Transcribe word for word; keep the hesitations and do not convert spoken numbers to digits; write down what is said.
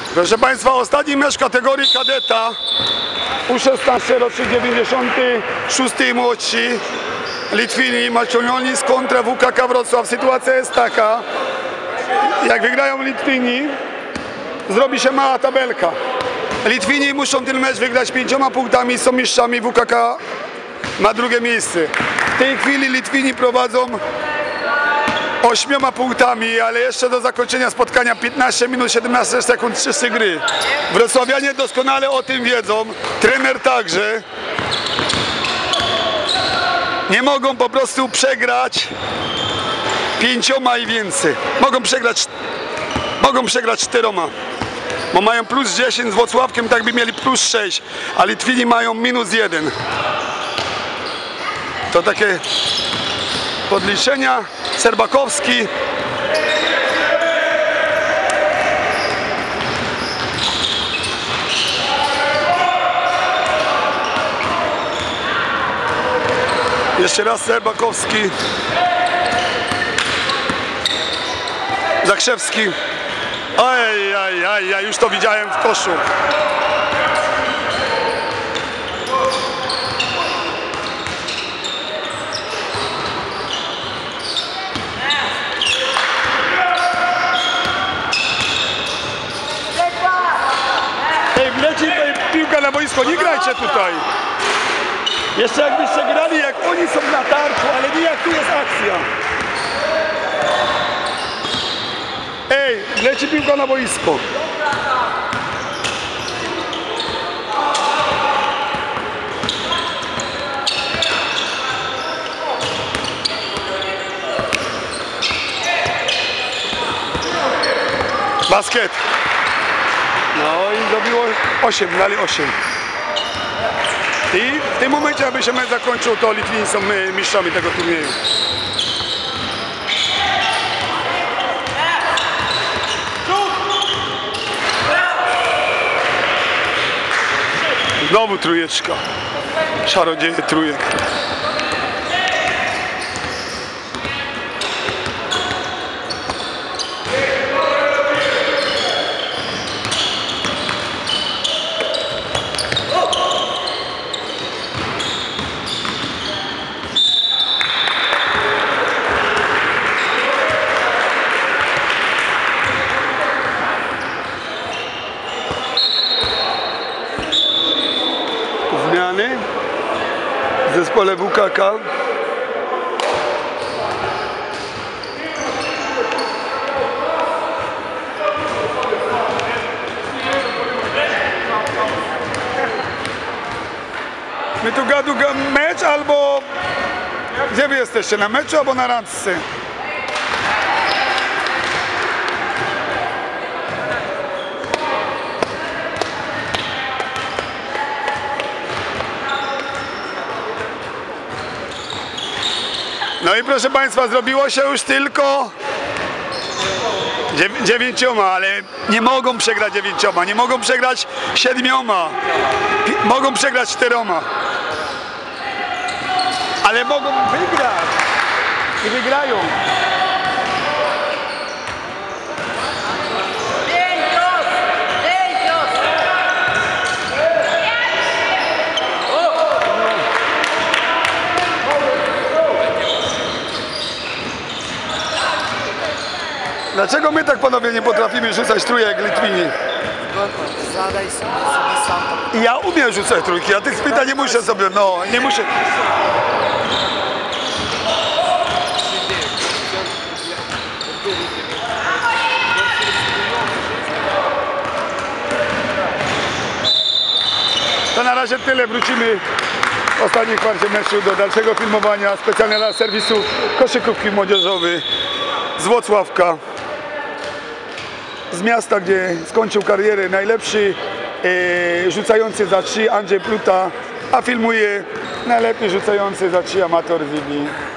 Proszę Państwa, ostatni mecz kategorii kadeta U szesnaście rocznik dziewięćdziesiąty szósty i młodsi. Litwini Maciulionis kontra W K K Wrocław. Sytuacja jest taka, jak wygrają Litwini, zrobi się mała tabelka. Litwini muszą ten mecz wygrać pięcioma punktami, są mistrzami, W K K ma drugie miejsce. W tej chwili Litwini prowadzą ośmioma punktami, ale jeszcze do zakończenia spotkania piętnaście minut siedemnaście sekund czystej gry. Wrocławianie doskonale o tym wiedzą, trener także. Nie mogą po prostu przegrać pięcioma i więcej. Mogą przegrać, mogą przegrać czteroma. Bo mają plus dziesięć z Włocławkiem, tak by mieli plus sześć, a Litwini mają minus jeden. To takie podliczenia. Serbakowski. Jeszcze raz Serbakowski. Zakrzewski. Aj, aj, aj, ja już to widziałem w koszu. Ej, wleci piłka na boisko, nie grajcie tutaj. Jeszcze jakbyście grali, jak oni są na tarczu, ale nie jak tu jest akcja. Ej, leci piłka na boisko. Basket. No i zrobiło osiem, dali osiem. I w tym momencie, aby się mecz zakończył, to Litwini są mistrzami tego turnieju. Znowu trójeczka. Czarodzieje trójek. W zespole W K K. My tu gadu mecz albo... Gdzie wy jesteście? Na meczu albo na randce? No i proszę Państwa, zrobiło się już tylko dziew dziewięcioma, ale nie mogą przegrać dziewięcioma, nie mogą przegrać siedmioma, mogą przegrać czteroma, ale mogą wygrać i wygrają. Dlaczego my tak, panowie, nie potrafimy rzucać trójek jak Litwini? Zadaj sobie, sobie sam. Ja umiem rzucać trójki, ja tych pytań nie muszę sobie, no, nie muszę. To na razie tyle, wrócimy w ostatniej kwarcie meczu do dalszego filmowania specjalnie dla serwisu Koszykówki Młodzieżowy z Włocławka. Z miasta, gdzie skończył karierę najlepszy e, rzucający za trzy Andrzej Pluta, a filmuje najlepiej rzucający za trzy amator Zibi.